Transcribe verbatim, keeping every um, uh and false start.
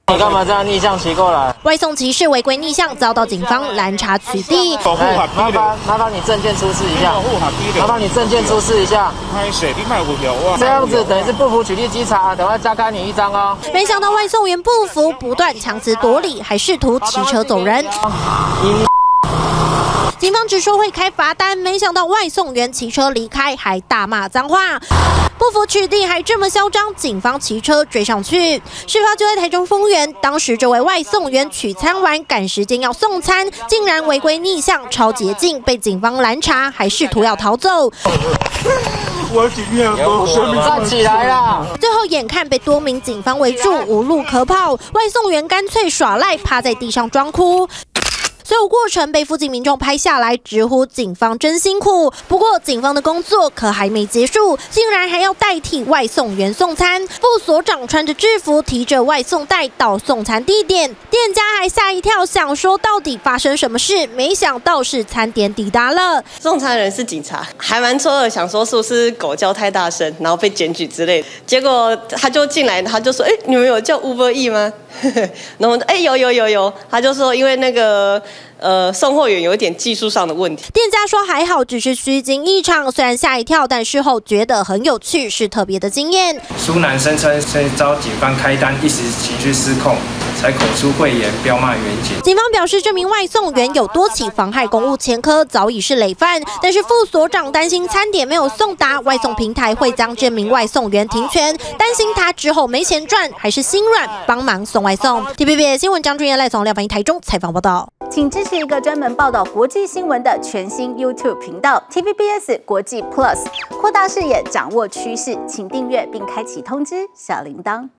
你干嘛这样逆向骑过来？ 外送骑士违规逆向遭到警方拦查取缔。 哎，麻烦麻烦你证件出示一下，麻烦你证件出示一下。这样子等于是不服取缔稽查，等会加开你一张哦。 没想到外送员不服，不断强词夺理，还试图骑车走人。警方只说会开罚单，没想到外送员骑车离开，还大骂脏话。不服取缔还这么嚣张，警方骑车追上去。事发就在台中丰原，当时这位外送员取餐完赶时间要送餐，竟然违规逆向超捷径，被警方拦查，还试图要逃走。 我今天站起来啦！ 最后眼看被多名警方围住，无路可跑，外送员干脆耍赖，趴在地上装哭。所有过程被附近民众拍下来，直呼警方真辛苦。不过，警方的工作可还没结束，竟然还要代替外送员送餐。副所长穿着制服，提着外送袋到送餐地点，店家还吓一跳，想说到底发生什么事？没想到是餐点抵达了， 送餐人是警察，还蛮错愕，想说是不是狗叫太大声，然后被检举之类的。结果他就进来，他就说：“哎，你们有叫 Uber E 吗？”然后哎有有有有，他就说因为那个。呃，送货员有一点技术上的问题。 店家说还好，只是虚惊一场，虽然吓一跳，但事后觉得很有趣，是特别的经验。 苏男声称是遭警方开单，一时情绪失控，才口出秽言，彪骂员警。 警方表示，这名外送员有多起妨害公务前科，早已是累犯。但是副所长担心餐点没有送达，外送平台会将这名外送员停权，担心他之后没钱赚，还是心软帮忙送外送。T V B S 新闻张俊彦、赖从廖凡一台中采访报道。 请支持一个专门报道国际新闻的全新 YouTube 频道 T V B S 国际 Plus， 扩大视野，掌握趋势，请订阅并开启通知小铃铛。